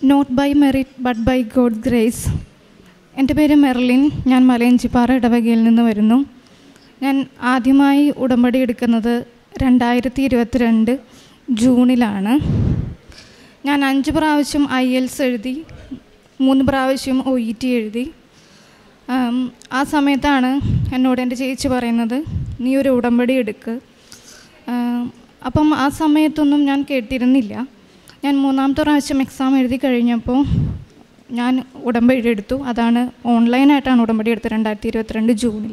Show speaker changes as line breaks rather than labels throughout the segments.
Not by merit but by God grace. എൻ്റെ പേര് Merlin. ഞാൻ മലയഞ്ചിപ്പാറ ഇടവകയിൽ നിന്ന് വരുന്നു. ഞാൻ ആദ്യമായി ഉടമ്പടി എടുക്കുന്നത് 2022 ജൂണിലാണ്. ഞാൻ 5 പ്രാവശ്യം IELTS എഴുതി, 3 പ്രാവശ്യം OET എഴുതി. ആ സമയത്താണ് എന്നോട് എൻ്റെ ചേച്ചി പറയുന്നത്, നീ ഒരു ഉടമ്പടി എടുക്ക്. അപ്പം ആ സമയത്തൊന്നും ഞാൻ കേട്ടിരുന്നില്ല. ഞാൻ 3ാമത്തെ പ്രാവശ്യം എക്സാം എഴുതി കഴിഞ്ഞപ്പോൾ ഞാൻ ഉടമ്പടി എടുത്തു. അതാണ് ഓൺലൈനായിട്ടാണ് ഉടമ്പടി എടുത്തത് 2022 ജൂണിൽ.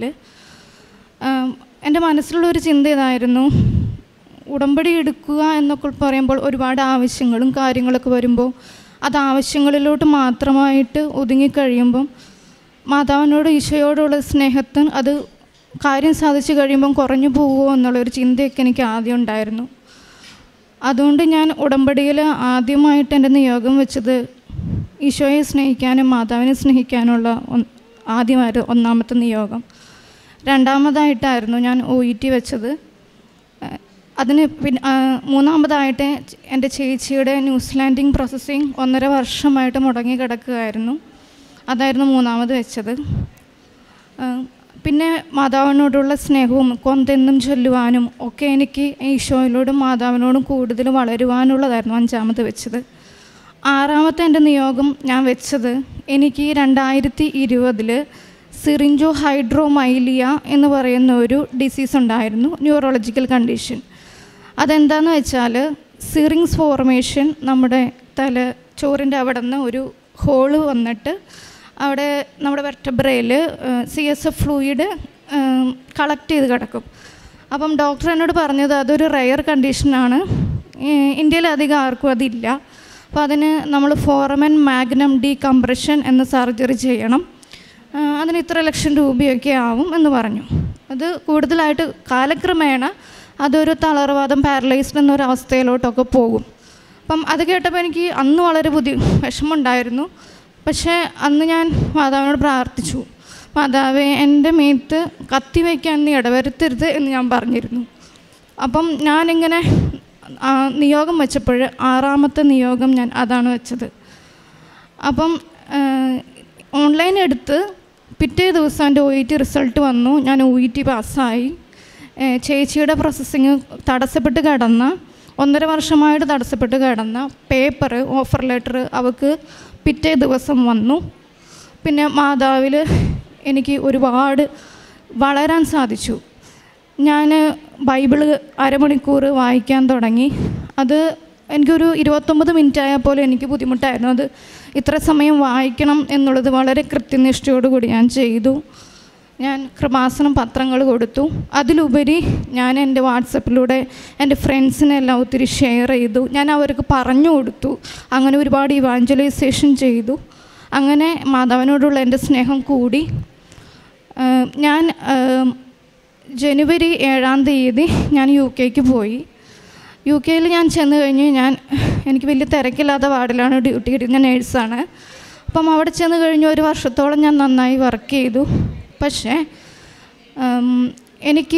എൻ്റെ മനസ്സിലുള്ളൊരു ചിന്ത ഇതായിരുന്നു, ഉടമ്പടി എടുക്കുക എന്നൊക്കെ പറയുമ്പോൾ ഒരുപാട് ആവശ്യങ്ങളും കാര്യങ്ങളൊക്കെ വരുമ്പോൾ അത് ആവശ്യങ്ങളിലോട്ട് മാത്രമായിട്ട് ഒതുങ്ങിക്കഴിയുമ്പം മാതാവിനോട് ഈശോയോടുള്ള സ്നേഹത്തിന് അത് കാര്യം സാധിച്ചു കഴിയുമ്പം കുറഞ്ഞു പോകുമോ എന്നുള്ളൊരു ചിന്തയൊക്കെ എനിക്ക് ആദ്യം ഉണ്ടായിരുന്നു. അതുകൊണ്ട് ഞാൻ ഉടമ്പടിയിൽ ആദ്യമായിട്ട് എൻ്റെ നിയോഗം വെച്ചത് ഈശോയെ സ്നേഹിക്കാനും മാതാവിനെ സ്നേഹിക്കാനുള്ള ആദ്യമായിരുന്നു ഒന്നാമത്തെ നിയോഗം. 2ാമതായിട്ടായിരുന്നു ഞാൻ OET വെച്ചത്. അതിന് പിന്നെ 3ാമതായിട്ട് എൻ്റെ ചേച്ചിയുടെ ന്യൂസിലാൻഡിങ് പ്രോസസ്സിങ് 1.5 വർഷമായിട്ട് മുടങ്ങി കിടക്കുകയായിരുന്നു. അതായിരുന്നു 3ാമത് വെച്ചത്. പിന്നെ മാതാവിനോടുള്ള സ്നേഹവും കൊന്തെന്നും ചൊല്ലുവാനും ഒക്കെ എനിക്ക് ഈശോയിലോടും മാതാവിനോടും കൂടുതൽ വളരുവാനുള്ളതായിരുന്നു 5ാമത് വെച്ചത്. 6ാമത്തെ എൻ്റെ നിയോഗം ഞാൻ വെച്ചത്, എനിക്ക് 2020 സിറിഞ്ചോ ഹൈഡ്രോമൈലിയ എന്ന് പറയുന്ന ഒരു ഡിസീസ് ഉണ്ടായിരുന്നു, ന്യൂറോളജിക്കൽ കണ്ടീഷൻ. അതെന്താണെന്ന് വെച്ചാൽ സിറിങ്സ് ഫോർമേഷൻ, നമ്മുടെ ചോറിൻ്റെ അവിടെ നിന്ന് ഒരു ഹോള് വന്നിട്ട് അവിടെ നമ്മുടെ വെർട്ടബ്രയിൽ CSF ഫ്ലൂയിഡ് കളക്ട് ചെയ്ത് കിടക്കും. അപ്പം ഡോക്ടർ എന്നോട് പറഞ്ഞത് അതൊരു റെയർ കണ്ടീഷനാണ്, ഇന്ത്യയിൽ അധികം ആർക്കും അതില്ല. അപ്പോൾ അതിന് നമ്മൾ ഫോറമൻ മാഗ്നം ഡീകംപ്രഷൻ എന്ന സർജറി ചെയ്യണം, അതിന് ഇത്ര ലക്ഷം രൂപയൊക്കെ ആവും എന്ന് പറഞ്ഞു. അത് കൂടുതലായിട്ട് കാലക്രമേണ അതൊരു തളർവാദം, പാരലൈസ്ഡ് എന്നൊരവസ്ഥയിലോട്ടൊക്കെ പോകും. അപ്പം അത് കേട്ടപ്പോൾ എനിക്ക് അന്ന് വളരെ വിഷമമുണ്ടായിരുന്നു. പക്ഷേ അന്ന് ഞാൻ മാതാവിനോട് പ്രാർത്ഥിച്ചു, മാതാവേ എൻ്റെ മേത്ത് കത്തി വയ്ക്കാൻ നീ ഇടവരുത്തരുത് എന്ന് ഞാൻ പറഞ്ഞിരുന്നു. അപ്പം ഞാനിങ്ങനെ നിയോഗം വെച്ചപ്പോൾ 6ാമത്തെ നിയോഗം ഞാൻ അതാണ് വെച്ചത്. അപ്പം ഓൺലൈൻ എടുത്ത് പിറ്റേ ദിവസം എൻ്റെ OET റിസൾട്ട് വന്നു. ഞാൻ OET പാസ്സായി. ചേച്ചിയുടെ പ്രോസസ്സിങ് തടസ്സപ്പെട്ട് കിടന്ന 1.5 വർഷമായിട്ട് തടസ്സപ്പെട്ട് കിടന്ന പേപ്പർ, ഓഫർ ലെറ്റർ അവൾക്ക് പിറ്റേ ദിവസം വന്നു. പിന്നെ മാതാവിൽ എനിക്ക് ഒരുപാട് വളരാൻ സാധിച്ചു. ഞാൻ ബൈബിള് അരമണിക്കൂർ വായിക്കാൻ തുടങ്ങി. അത് എനിക്കൊരു 29 മിനിറ്റ് ആയപ്പോൾ എനിക്ക് ബുദ്ധിമുട്ടായിരുന്നു. അത് ഇത്ര സമയം വായിക്കണം എന്നുള്ളത് വളരെ കൃത്യനിഷ്ഠയോടുകൂടി ഞാൻ ചെയ്തു. ഞാൻ കൃപാസനം പത്രങ്ങൾ കൊടുത്തു. അതിലുപരി ഞാൻ എൻ്റെ വാട്സപ്പിലൂടെ എൻ്റെ ഫ്രണ്ട്സിനെല്ലാം ഒത്തിരി ഷെയർ ചെയ്തു. ഞാൻ അവർക്ക് പറഞ്ഞു കൊടുത്തു. അങ്ങനെ ഒരുപാട് ഇവാഞ്ചലൈസേഷൻ ചെയ്തു. അങ്ങനെ മാതാവിനോടുള്ള എൻ്റെ സ്നേഹം കൂടി. ഞാൻ ജനുവരി 7-ാം തീയതി ഞാൻ UK പോയി. UK ഞാൻ ചെന്ന് കഴിഞ്ഞ് എനിക്ക് വലിയ തിരക്കില്ലാത്ത വാർഡിലാണ് ഡ്യൂട്ടി കിട്ടിയത്. ഞാൻ നേഴ്സാണ്. അപ്പം അവിടെ ചെന്ന് കഴിഞ്ഞ് 1 വർഷത്തോളം ഞാൻ നന്നായി വർക്ക് ചെയ്തു. പക്ഷേ എനിക്ക്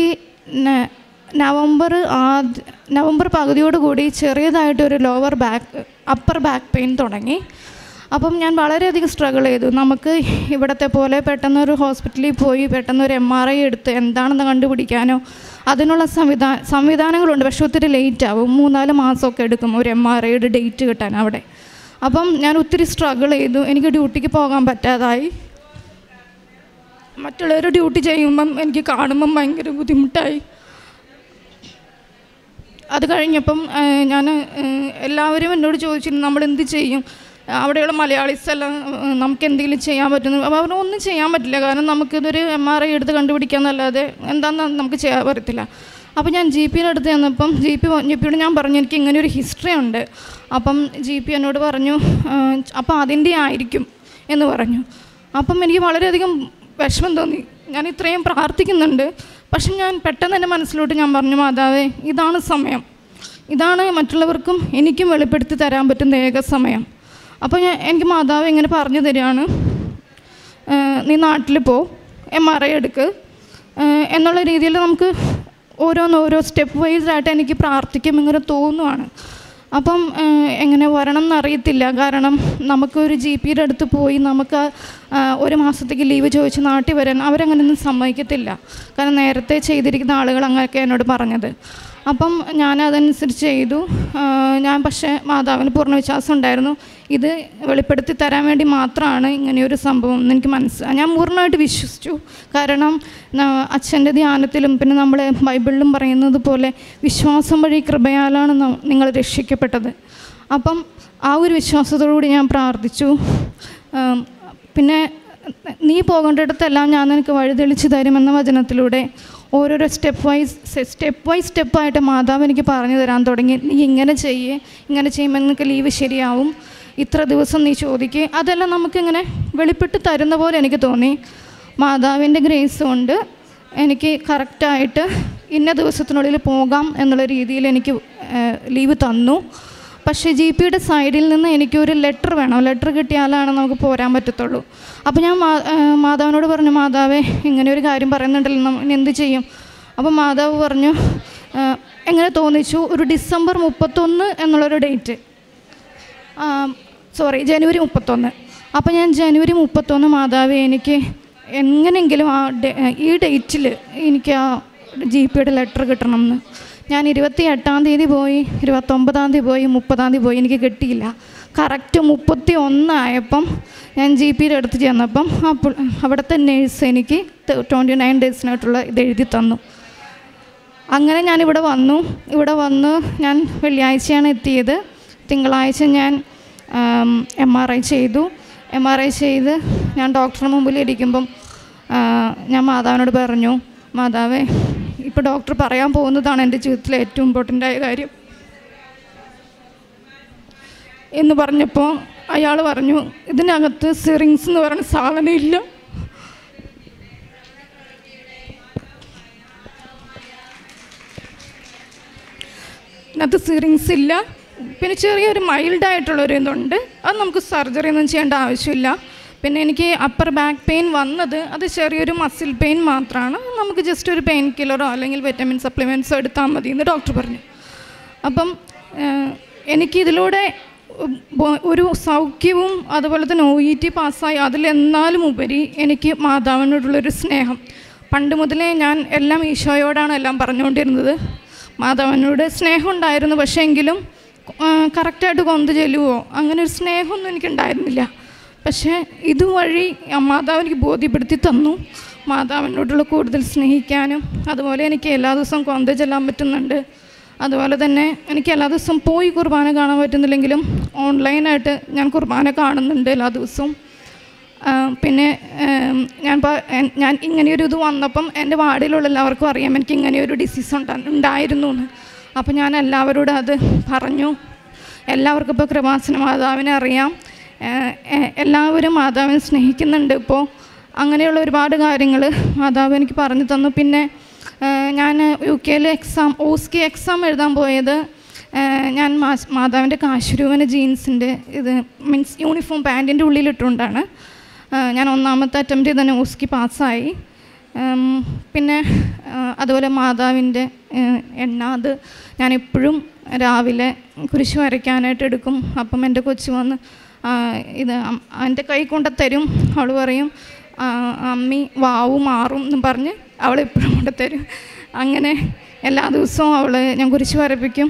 നവംബർ പകുതിയോടുകൂടി ചെറിയതായിട്ടൊരു അപ്പർ ബാക്ക് പെയിൻ തുടങ്ങി. അപ്പം ഞാൻ വളരെയധികം സ്ട്രഗിൾ ചെയ്തു. നമുക്ക് ഇവിടത്തെ പോലെ പെട്ടെന്നൊരു ഹോസ്പിറ്റലിൽ പോയി പെട്ടെന്നൊരു MRI എടുത്ത് എന്താണെന്ന് കണ്ടുപിടിക്കാനോ അതിനുള്ള സംവിധാനങ്ങളുണ്ട്. പക്ഷെ ഒത്തിരി ലേറ്റ് ആവും, 3-4 മാസമൊക്കെ എടുക്കും ഒരു MRIയുടെ ഡേറ്റ് കിട്ടാൻ അവിടെ. അപ്പം ഞാൻ ഒത്തിരി സ്ട്രഗിൾ ചെയ്തു. എനിക്ക് ഡ്യൂട്ടിക്ക് പോകാൻ പറ്റാതായി. മറ്റുള്ളവർ ഡ്യൂട്ടി ചെയ്യുമ്പം എനിക്ക് കാണുമ്പം ഭയങ്കര ബുദ്ധിമുട്ടായി. അത് കഴിഞ്ഞപ്പം എല്ലാവരും എന്നോട് ചോദിച്ചിരുന്നു, നമ്മൾ എന്ത് ചെയ്യും, അവിടെയുള്ള മലയാളീസ് എല്ലാം നമുക്ക് എന്തെങ്കിലും ചെയ്യാൻ പറ്റുന്നു. അപ്പോൾ അവരൊന്നും ചെയ്യാൻ പറ്റില്ല, കാരണം നമുക്കിതൊരു MRI എടുത്ത് കണ്ടുപിടിക്കാമെന്നല്ലാതെ എന്താണെന്ന് നമുക്ക് ചെയ്യാൻ പറ്റത്തില്ല. അപ്പോൾ ഞാൻ GPയുടെ അടുത്ത് ചെന്നപ്പം GPയോട് ഞാൻ പറഞ്ഞു, എനിക്ക് ഇങ്ങനെ ഒരു ഹിസ്റ്ററി ഉണ്ട്. അപ്പം GP എന്നോട് പറഞ്ഞു, അപ്പോൾ അതിൻ്റെ ആയിരിക്കും എന്ന് പറഞ്ഞു. അപ്പം എനിക്ക് വളരെയധികം വിഷമം തോന്നി. ഞാൻ ഇത്രയും പ്രാർത്ഥിക്കുന്നുണ്ട്, പക്ഷെ ഞാൻ പെട്ടെന്ന് എൻ്റെ മനസ്സിലോട്ട് ഞാൻ പറഞ്ഞു, മാതാവേ ഇതാണ് സമയം, ഇതാണ് മറ്റുള്ളവർക്കും എനിക്കും വെളിപ്പെടുത്തി തരാൻ പറ്റുന്ന ഏക സമയം. അപ്പോൾ എനിക്ക് മാതാവ് ഇങ്ങനെ പറഞ്ഞു തരികയാണ്, നീ നാട്ടിൽ പോ, MRI എടുക്ക് എന്നുള്ള രീതിയിൽ നമുക്ക് ഓരോ സ്റ്റെപ്പ് വൈസായിട്ട് എനിക്ക് പ്രാർത്ഥിക്കും ഇങ്ങനെ തോന്നുവാണ്. അപ്പം എങ്ങനെ വരണം എന്നറിയത്തില്ല. കാരണം നമുക്കൊരു GP അടുത്ത് പോയി നമുക്ക് 1 മാസത്തേക്ക് ലീവ് ചോദിച്ച് നാട്ടിൽ വരാൻ അവരങ്ങനെയൊന്നും സമ്മതിക്കത്തില്ല. കാരണം നേരത്തെ ചെയ്തിരിക്കുന്ന ആളുകൾ അങ്ങനെയൊക്കെ എന്നോട് പറഞ്ഞത്. അപ്പം ഞാനതനുസരിച്ച് ചെയ്തു. ഞാൻ പക്ഷേ മാതാവിന് പൂർണ്ണ വിശ്വാസം ഉണ്ടായിരുന്നു. ഇത് വെളിപ്പെടുത്തി തരാൻ വേണ്ടി മാത്രമാണ് ഇങ്ങനെയൊരു സംഭവം എന്ന് എനിക്ക് മനസ്സിലായി. ഞാൻ പൂർണ്ണമായിട്ട് വിശ്വസിച്ചു. കാരണം അച്ഛൻ്റെ ധ്യാനത്തിലും പിന്നെ നമ്മൾ ബൈബിളിലും പറയുന്നത് പോലെ വിശ്വാസം വഴി കൃപയാലാണ് നിങ്ങൾ രക്ഷിക്കപ്പെട്ടത്. അപ്പം ആ ഒരു വിശ്വാസത്തോടുകൂടി ഞാൻ പ്രാർത്ഥിച്ചു. പിന്നെ നീ പോകേണ്ടിടത്തെല്ലാം ഞാൻ നിനക്ക് വഴിതെളിച്ച് തരുമെന്ന വചനത്തിലൂടെ ഓരോരോ സ്റ്റെപ്പായിട്ട് മാതാവ് എനിക്ക് പറഞ്ഞു തരാൻ തുടങ്ങി. നീ ഇങ്ങനെ ചെയ്യുമ്പോൾ നിനക്ക് ലീവ് ശരിയാവും, ഇത്ര ദിവസം നീ ചോദിക്കുക. അതെല്ലാം നമുക്കിങ്ങനെ വെളിപ്പെട്ട് തരുന്ന പോലെ എനിക്ക് തോന്നി. മാതാവിൻ്റെ ഗ്രേസ് കൊണ്ട് എനിക്ക് കറക്റ്റായിട്ട് ഇന്ന ദിവസത്തിനുള്ളിൽ പോകാം എന്നുള്ള രീതിയിൽ എനിക്ക് ലീവ് തന്നു. പക്ഷേ GPയുടെ സൈഡിൽ നിന്ന് എനിക്കൊരു ലെറ്റർ വേണം. ലെറ്റർ കിട്ടിയാലാണ് നമുക്ക് പോരാൻ പറ്റത്തുള്ളൂ. അപ്പോൾ ഞാൻ മാതാവിനോട് പറഞ്ഞു, മാതാവേ ഇങ്ങനെ ഒരു കാര്യം പറയുന്നുണ്ടല്ലോ, ഇനി എന്ത് ചെയ്യും? അപ്പോൾ മാതാവ് പറഞ്ഞു, എങ്ങനെ തോന്നിച്ചു, ഒരു ഡിസംബർ 31 എന്നുള്ളൊരു ഡേറ്റ്, ജനുവരി 31. അപ്പോൾ ഞാൻ ജനുവരി 31 മാതാവേ എനിക്ക് എങ്ങനെയെങ്കിലും ഈ ഡേറ്റിൽ എനിക്ക് ആ GPയുടെ ലെറ്റർ കിട്ടണം എന്ന്. ഞാൻ 28-ാം തീയതി പോയി, 29-ാം തീയതി പോയി, 30-ാം തീയതി പോയി, എനിക്ക് കിട്ടിയില്ല. കറക്റ്റ് 31 ആയപ്പം ഞാൻ GPയുടെ അടുത്ത് ചെന്നപ്പം അവിടുത്തെ നേഴ്സ് എനിക്ക് 29 ഡേയ്സിനായിട്ടുള്ള ഇത് എഴുതി തന്നു. അങ്ങനെ ഞാനിവിടെ വന്നു. ഞാൻ വെള്ളിയാഴ്ചയാണ് എത്തിയത്. തിങ്കളാഴ്ച ഞാൻ MRI ചെയ്തു. MRI ചെയ്ത് ഞാൻ ഡോക്ടറുടെ മുമ്പിൽ ഇരിക്കുമ്പം ഞാൻ മാതാവിനോട് പറഞ്ഞു, മാതാവേ ഇപ്പോൾ ഡോക്ടർ പറയാൻ പോകുന്നതാണ് എൻ്റെ ജീവിതത്തിലെ ഏറ്റവും ഇമ്പോർട്ടൻ്റായ കാര്യം എന്ന് പറഞ്ഞപ്പോൾ അയാൾ പറഞ്ഞു, ഇതിനകത്ത് സിറിങ്സ് എന്ന് പറയുന്ന സാധനം ഇല്ല. ഇതിനകത്ത് സിറിങ്സ് ഇല്ല. പിന്നെ ചെറിയൊരു മൈൽഡായിട്ടുള്ളൊരു ഇതുണ്ട്, അത് നമുക്ക് സർജറി ഒന്നും ചെയ്യേണ്ട ആവശ്യമില്ല. പിന്നെ എനിക്ക് അപ്പർ ബാക്ക് പെയിൻ വന്നത് അത് ചെറിയൊരു മസിൽ പെയിൻ മാത്രമാണ്. നമുക്ക് ജസ്റ്റ് ഒരു പെയിൻ കില്ലറോ അല്ലെങ്കിൽ വിറ്റമിൻ സപ്ലിമെൻറ്റ്സോ എടുത്താൽ മതി എന്ന് ഡോക്ടർ പറഞ്ഞു. അപ്പം എനിക്കിതിലൂടെ ഒരു സൗഖ്യവും അതുപോലെ തന്നെ OET പാസ്സായി. അതിലെന്നാലും ഉപരി എനിക്ക് മാതാവിനോടുള്ളൊരു സ്നേഹം. പണ്ട് മുതലേ ഞാൻ എല്ലാം ഈശോയോടാണ് എല്ലാം പറഞ്ഞുകൊണ്ടിരുന്നത്. മാതാവിനോട് സ്നേഹം ഉണ്ടായിരുന്നു, പക്ഷേ എങ്കിലും കറക്റ്റായിട്ട് കൊന്തു ചെല്ലുവോ അങ്ങനെ ഒരു സ്നേഹമൊന്നും എനിക്കുണ്ടായിരുന്നില്ല. പക്ഷേ ഇതുവഴി മാതാവ് എനിക്ക് ബോധ്യപ്പെടുത്തി തന്നു മാതാവിനോടുള്ള കൂടുതൽ സ്നേഹിക്കാനും. അതുപോലെ എനിക്ക് എല്ലാ ദിവസവും കൊന്ത ചെല്ലാൻ പറ്റുന്നുണ്ട്. അതുപോലെ തന്നെ എനിക്ക് എല്ലാ ദിവസവും പോയി കുർബാന കാണാൻ പറ്റുന്നില്ലെങ്കിലും ഓൺലൈനായിട്ട് ഞാൻ കുർബാന കാണുന്നുണ്ട് എല്ലാ ദിവസവും. പിന്നെ ഞാൻ ഇങ്ങനെയൊരു ഇത് വന്നപ്പം എൻ്റെ വാർഡിലുള്ള എല്ലാവർക്കും അറിയാം എനിക്ക് ഇങ്ങനെയൊരു ഡിസീസ് ഉണ്ടായിരുന്നു എന്ന്. അപ്പോൾ ഞാൻ എല്ലാവരോടും അത് പറഞ്ഞു. എല്ലാവർക്കും ഇപ്പോൾ കൃപാസന മാതാവിനെ അറിയാം. എല്ലാവരും മാതാവിനെ സ്നേഹിക്കുന്നുണ്ട് ഇപ്പോൾ. അങ്ങനെയുള്ള ഒരുപാട് കാര്യങ്ങൾ മാതാവ് എനിക്ക് പറഞ്ഞു തന്നു. പിന്നെ ഞാൻ UK ഓസ്കി എക്സാം എഴുതാൻ പോയത് ഞാൻ മാതാവിൻ്റെ കാശുരൂപന ജീൻസിൻ്റെ ഇത് മീൻസ് യൂണിഫോം പാൻറ്റിൻ്റെ ഉള്ളിലിട്ടുകൊണ്ടാണ്. ഞാൻ 1ാമത്തെ അറ്റംപ്റ്റിൽ തന്നെ ഓസ്കി പാസ്സായി. പിന്നെ അതുപോലെ മാതാവിൻ്റെ എണ്ണ അത് ഞാനെപ്പോഴും രാവിലെ കുരിശ് വരയ്ക്കാനായിട്ട് എടുക്കും. അപ്പം എൻ്റെ കൊച്ചു വന്ന് ഇത് എൻ്റെ കൈ കൊണ്ട് തരും. അവൾ പറയും അമ്മി വാവും മാറും എന്നും പറഞ്ഞ് അവളെപ്പോഴും കൊണ്ട് തരും. അങ്ങനെ എല്ലാ ദിവസവും ഞാൻ കുരിശ് വരപ്പിക്കും.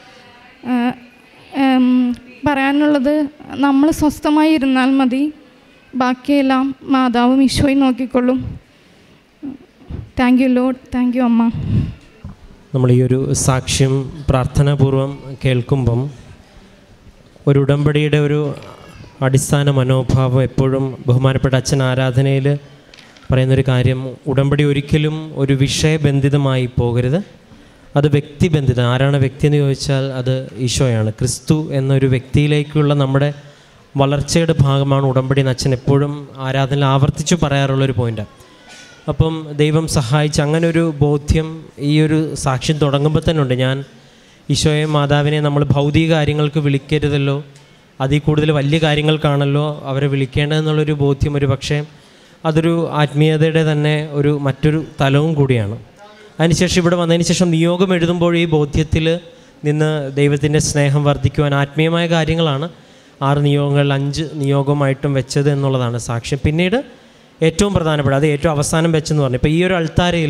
പറയാനുള്ളത് നമ്മൾ സ്വസ്ഥമായി ഇരുന്നാൽ മതി, ബാക്കിയെല്ലാം മാതാവും ഈശോയും നോക്കിക്കൊള്ളും. Thank you Lord. Thank you അമ്മ.
നമ്മൾ ഈ ഒരു സാക്ഷ്യം പ്രാർത്ഥനാപൂർവം കേൾക്കുമ്പം ഒരു ഉടമ്പടിയുടെ ഒരു അടിസ്ഥാന മനോഭാവം എപ്പോഴും ബഹുമാനപ്പെട്ട അച്ഛൻ ആരാധനയിൽ പറയുന്നൊരു കാര്യം, ഉടമ്പടി ഒരിക്കലും ഒരു വിഷയബന്ധിതമായി പോകരുത്, അത് വ്യക്തിബന്ധിതം. ആരാണ് വ്യക്തി എന്ന് ചോദിച്ചാൽ അത് ഈശോയാണ്. ക്രിസ്തു എന്നൊരു വ്യക്തിയിലേക്കുള്ള നമ്മുടെ വളർച്ചയുടെ ഭാഗമാണ് ഉടമ്പടി എന്ന് അച്ഛൻ എപ്പോഴും ആരാധനയിൽ ആവർത്തിച്ച് പറയാറുള്ളൊരു പോയിൻ്റാണ്. അപ്പം ദൈവം സഹായിച്ച് അങ്ങനെ ഒരു ബോധ്യം ഈ ഒരു സാക്ഷ്യം തുടങ്ങുമ്പോൾ തന്നെ ഉണ്ട്. ഞാൻ ഈശോയെ മാതാവിനെ നമ്മൾ ഭൗതിക കാര്യങ്ങൾക്ക് വിളിക്കരുതല്ലോ, അതിൽ കൂടുതൽ വലിയ കാര്യങ്ങൾക്കാണല്ലോ അവരെ വിളിക്കേണ്ടതെന്നുള്ളൊരു ബോധ്യം ഒരു പക്ഷേ അതൊരു ആത്മീയതയുടെ തന്നെ മറ്റൊരു തലവും കൂടിയാണ്. അതിനുശേഷം ഇവിടെ വന്നതിന് ശേഷം നിയോഗം എഴുതുമ്പോൾ ഈ ബോധ്യത്തിൽ നിന്ന് ദൈവത്തിൻ്റെ സ്നേഹം വർദ്ധിക്കുവാൻ ആത്മീയമായ കാര്യങ്ങളാണ് 6 നിയോഗങ്ങളിൽ 5 നിയോഗമായിട്ടും വെച്ചത് എന്നുള്ളതാണ് സാക്ഷ്യം. പിന്നീട് ഏറ്റവും പ്രധാനപ്പെട്ട, അത് ഏറ്റവും അവസാനം വെച്ചെന്ന് പറഞ്ഞു. ഇപ്പോൾ ഈ ഒരു അൾത്താരയിൽ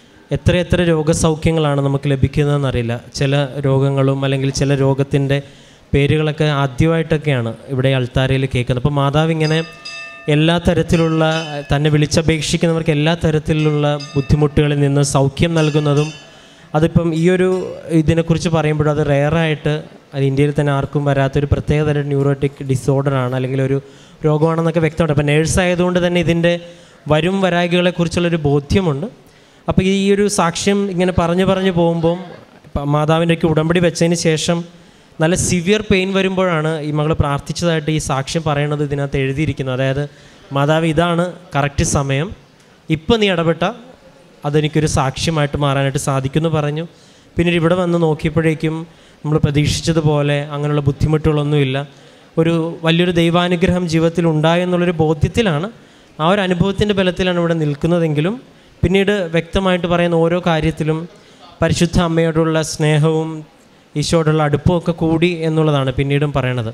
എത്ര രോഗസൗഖ്യങ്ങളാണ് നമുക്ക് ലഭിക്കുന്നതെന്നറിയില്ല. ചില രോഗങ്ങളും അല്ലെങ്കിൽ ചില രോഗത്തിൻ്റെ പേരുകളൊക്കെ ആദ്യമായിട്ടൊക്കെയാണ് ഇവിടെ അൾത്താരയിൽ കേൾക്കുന്നത്. അപ്പോൾ മാതാവ് ഇങ്ങനെ എല്ലാ തരത്തിലുള്ള തന്നെ വിളിച്ചപേക്ഷിക്കുന്നവർക്ക് എല്ലാ തരത്തിലുള്ള ബുദ്ധിമുട്ടുകളിൽ നിന്ന് സൗഖ്യം നൽകുന്നതും, അതിപ്പം ഈ ഒരു ഇതിനെക്കുറിച്ച് പറയുമ്പോൾ അത് റെയറായിട്ട് അത് ഇന്ത്യയിൽ തന്നെ ആർക്കും വരാത്തൊരു പ്രത്യേകതരം ന്യൂറോട്ടിക് ഡിസോർഡറാണ്, അല്ലെങ്കിൽ ഒരു രോഗമാണെന്നൊക്കെ വ്യക്തമുണ്ട്. അപ്പോൾ നേഴ്സായതുകൊണ്ട് തന്നെ ഇതിൻ്റെ വരും വരായികളെക്കുറിച്ചുള്ളൊരു ബോധ്യമുണ്ട്. അപ്പോൾ ഈ ഒരു സാക്ഷ്യം ഇങ്ങനെ പറഞ്ഞു പോകുമ്പം മാതാവിൻ്റെയൊക്കെ ഉടമ്പടി വെച്ചതിന് ശേഷം നല്ല സിവിയർ പെയിൻ വരുമ്പോഴാണ് ഈ മകൾ പ്രാർത്ഥിച്ചതായിട്ട് ഈ സാക്ഷ്യം പറയണത് ഇതിനകത്ത് എഴുതിയിരിക്കുന്നത്. അതായത് മാതാവ് ഇതാണ് കറക്റ്റ് സമയം, ഇപ്പം നീ ഇടപെട്ട അതെനിക്കൊരു സാക്ഷ്യമായിട്ട് മാറാനായിട്ട് സാധിക്കുമെന്ന് പറഞ്ഞു. പിന്നീട് ഇവിടെ വന്ന് നോക്കിയപ്പോഴേക്കും നമ്മൾ പ്രതീക്ഷിച്ചതുപോലെ അങ്ങനെയുള്ള ബുദ്ധിമുട്ടുകളൊന്നുമില്ല. ഒരു വലിയൊരു ദൈവാനുഗ്രഹം ജീവിതത്തിൽ ഉണ്ടായെന്നുള്ളൊരു ബോധ്യത്തിലാണ്, ആ ഒരു അനുഭവത്തിൻ്റെ ബലത്തിലാണ് ഇവിടെ നിൽക്കുന്നതെങ്കിലും പിന്നീട് വ്യക്തമായിട്ട് പറയുന്ന ഓരോ കാര്യത്തിലും പരിശുദ്ധ അമ്മയോടുള്ള സ്നേഹവും ഈശോയോടുള്ള അടുപ്പമൊക്കെ കൂടി എന്നുള്ളതാണ് പിന്നീടും പറയണത്.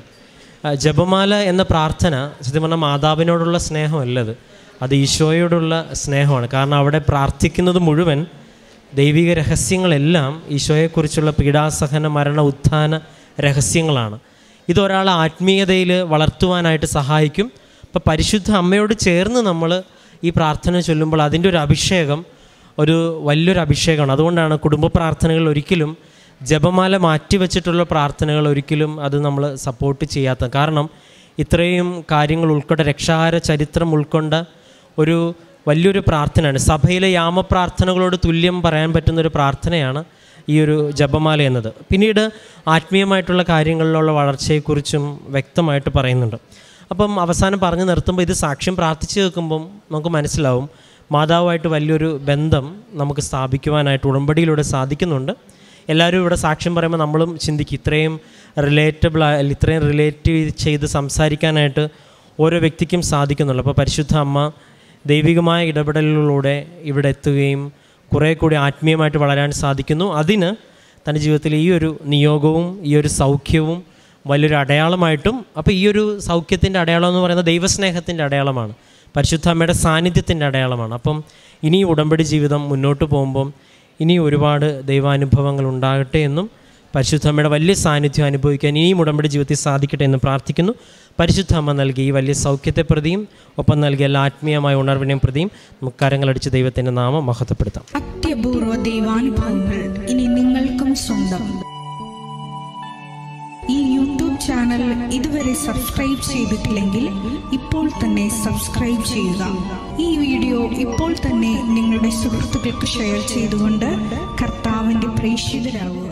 ജപമാല എന്ന പ്രാർത്ഥന സത്യം പറഞ്ഞാൽ മാതാവിനോടുള്ള സ്നേഹമല്ലത്, അത് ഈശോയോടുള്ള സ്നേഹമാണ്. കാരണം അവിടെ പ്രാർത്ഥിക്കുന്നത് മുഴുവൻ ദൈവിക രഹസ്യങ്ങളെല്ലാം ഈശോയെക്കുറിച്ചുള്ള പീഡാസഹന മരണ ഉത്ഥാന രഹസ്യങ്ങളാണ്. ഇതൊരാളെ ആത്മീയതയിൽ വളർത്തുവാനായിട്ട് സഹായിക്കും. അപ്പോൾ പരിശുദ്ധ അമ്മയോട് ചേർന്ന് നമ്മൾ ഈ പ്രാർത്ഥന ചൊല്ലുമ്പോൾ അതിൻ്റെ ഒരു അഭിഷേകം ഒരു വലിയൊരു അഭിഷേകമാണ്. അതുകൊണ്ടാണ് കുടുംബ പ്രാർത്ഥനകൾ ഒരിക്കലും ജപമാല മാറ്റിവെച്ചിട്ടുള്ള പ്രാർത്ഥനകൾ ഒരിക്കലും അത് നമ്മൾ സപ്പോർട്ട് ചെയ്യാത്ത. കാരണം ഇത്രയും കാര്യങ്ങൾ ഉൾക്കൊണ്ട രക്ഷാകര ചരിത്രം ഉൾക്കൊണ്ട ഒരു വലിയൊരു പ്രാർത്ഥനയാണ്. സഭയിലെ യാമപ്രാർത്ഥനകളോട് തുല്യം പറയാൻ പറ്റുന്നൊരു പ്രാർത്ഥനയാണ് ഈ ഒരു ജപമാല എന്നത്. പിന്നീട് ആത്മീയമായിട്ടുള്ള കാര്യങ്ങളിലുള്ള വളർച്ചയെക്കുറിച്ചും വ്യക്തമായിട്ട് പറയുന്നുണ്ട്. അപ്പം അവസാനം പറഞ്ഞു നിർത്തുമ്പോൾ ഇത് സാക്ഷ്യം പ്രാർത്ഥിച്ച് കേൾക്കുമ്പം നമുക്ക് മനസ്സിലാവും മാതാവുമായിട്ട് വലിയൊരു ബന്ധം നമുക്ക് സ്ഥാപിക്കുവാനായിട്ട് ഉടമ്പടിയിലൂടെ സാധിക്കുന്നുണ്ട്. എല്ലാവരും ഇവിടെ സാക്ഷ്യം പറയുമ്പോൾ നമ്മളും ചിന്തിക്കും ഇത്രയും റിലേറ്റ് ചെയ്ത് സംസാരിക്കാനായിട്ട് ഓരോ വ്യക്തിക്കും സാധിക്കുന്നുള്ളൂ. അപ്പോൾ പരിശുദ്ധ അമ്മ ദൈവികമായ ഇടപെടലുകളിലൂടെ ഇവിടെ എത്തുകയും കുറേ കൂടി ആത്മീയമായിട്ട് വളരാൻ സാധിക്കുന്നു. അതിന് തൻ്റെ ജീവിതത്തിൽ ഈ ഒരു നിയോഗവും ഈ ഒരു സൗഖ്യവും വലിയൊരു അടയാളമായിട്ടും, അപ്പോൾ ഈ ഒരു സൗഖ്യത്തിൻ്റെ അടയാളം എന്ന് പറയുന്നത് ദൈവസ്നേഹത്തിൻ്റെ അടയാളമാണ്, പരിശുദ്ധ അമ്മയുടെ സാന്നിധ്യത്തിൻ്റെ അടയാളമാണ്. അപ്പം ഇനി ഉടമ്പടി ജീവിതം മുന്നോട്ട് പോകുമ്പം ഇനി ഒരുപാട് ദൈവാനുഭവങ്ങൾ ഉണ്ടാകട്ടെ എന്നും പരിശുദ്ധ അമ്മയുടെ വലിയ സാന്നിധ്യം അനുഭവിക്കാൻ ഇനിയും ഉടമ്പടി ജീവിതത്തിൽ സാധിക്കട്ടെ എന്നും പ്രാർത്ഥിക്കുന്നു. പരിശുദ്ധ അമ്മ നൽകി ഈ വലിയ സൗഖ്യത്തെ പ്രതിയും ഒപ്പം നൽകിയ എല്ലാ ആത്മീയമായ ഉണർവിനെയും പ്രതിയും നമുക്ക് കരങ്ങളടിച്ച് ദൈവത്തിൻ്റെ നാമം മഹത്വപ്പെടുത്താം.
അത്യപൂർവ ദൈവാനുഭവങ്ങൾ ഇനി നിങ്ങൾക്കും സ്വന്തം. ഈ യൂട്യൂബ് ചാനൽ ഇതുവരെ സബ്സ്ക്രൈബ് ചെയ്തിട്ടില്ലെങ്കിൽ ഇപ്പോൾ തന്നെ സബ്സ്ക്രൈബ് ചെയ്യുക. ഈ വീഡിയോ ഇപ്പോൾ തന്നെ നിങ്ങളുടെ സുഹൃത്തുക്കൾക്ക് ഷെയർ ചെയ്തുകൊണ്ട് കർത്താവിൻ്റെ പ്രേക്ഷിതരാകുക.